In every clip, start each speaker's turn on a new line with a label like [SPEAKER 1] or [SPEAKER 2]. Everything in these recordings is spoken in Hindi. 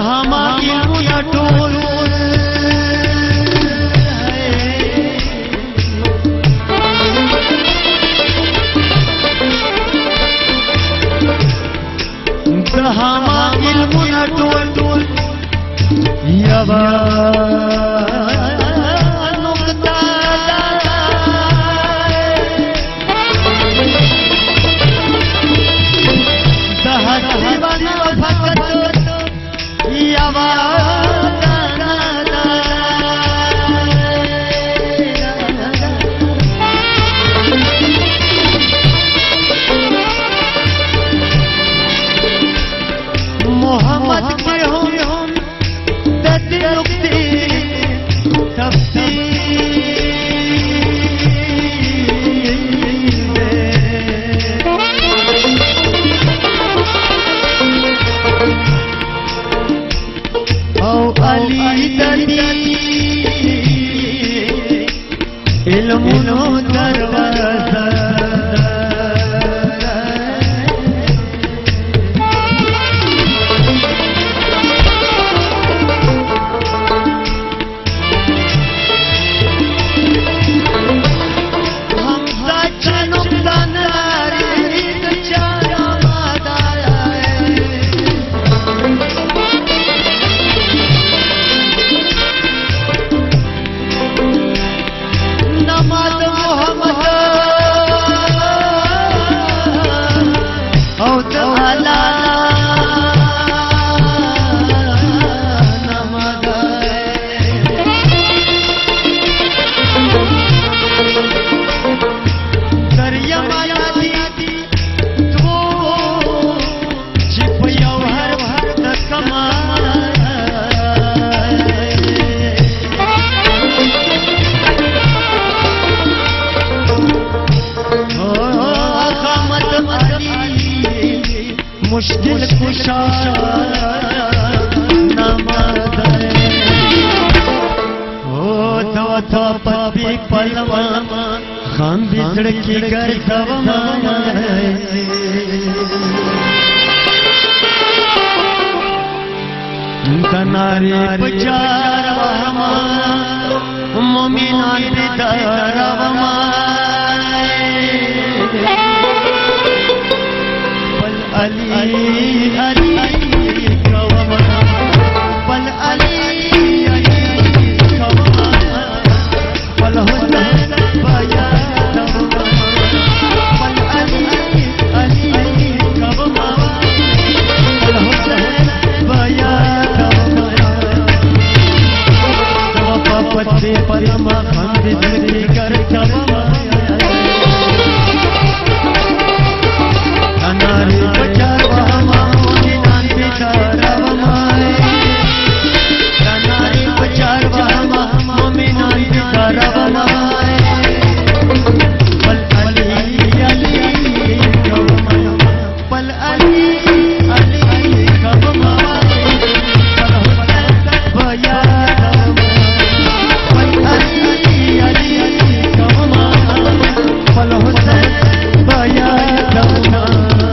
[SPEAKER 1] दहामा इल्मुया टोल दहामा इल्मुया टोल यवा मोहम्मद के हम तत्नुक्ति तफसीर अली दली इल्मुनो दरवाजा मुश्किल कुशा नमद हो तो पति पलवा हम बिछड़ की कर तनारे बचार मोमिना पितरवमा अली अली कवमा पल अली अली कवमा पल हुसैन बया कवमा पल अली अली कवमा पल हुसैन बया कवमा तब पत्ते परमा खंड दिल कर कवमा नारी बचार वहमा मोमिना पितरवमा नारी बचार वहमा मोमिना पितरवमा पल अली अली कवमा पल अली अली कवमा पल हुसैन बया कवमा पल अली अली कवमा पल हुसैन बया कवमा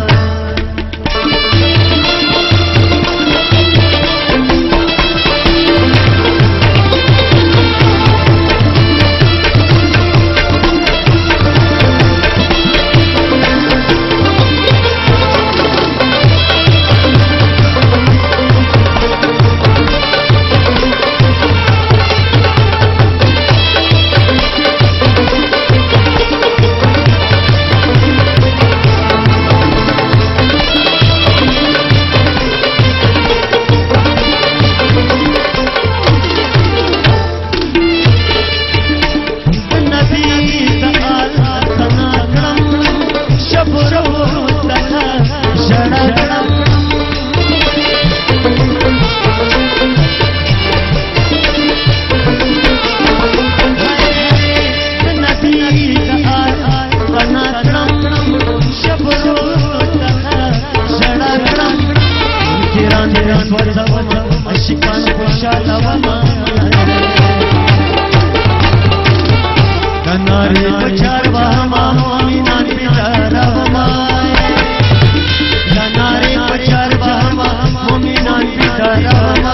[SPEAKER 1] नारी बचार वहमा मोमिना पितरवमा नारी बचार वहमा मोमिना पितरवमा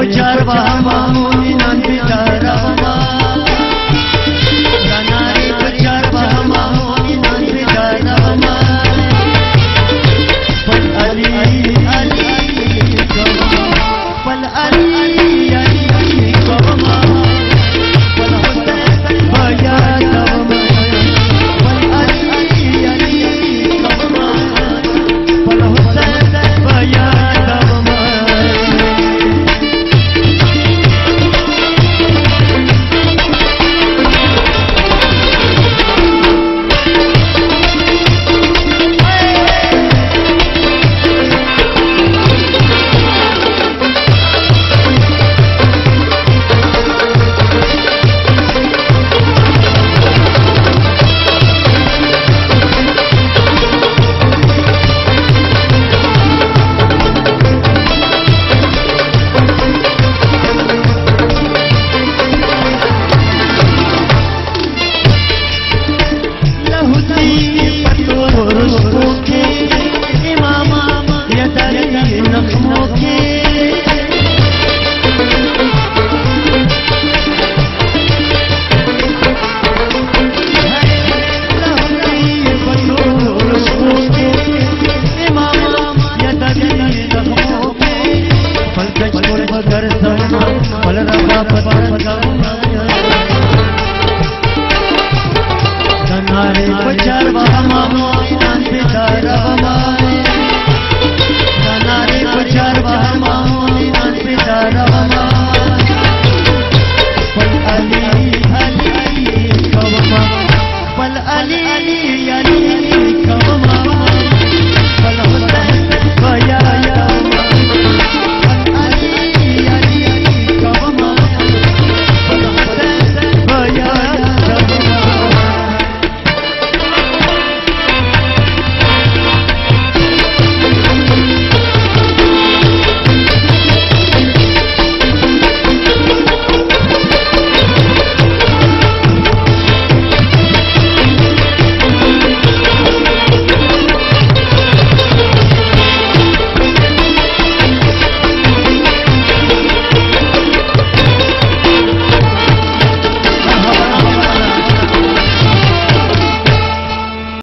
[SPEAKER 1] पुचारवा मामूनी नंदी चारवा नारी पुचारवा मामूनी नंदी चारवा पल अली अली पल अली अली कवमा पल हुसैन भया कवमा पल अली अली कवमा पल हुसैन भया कवमा पल रबा पल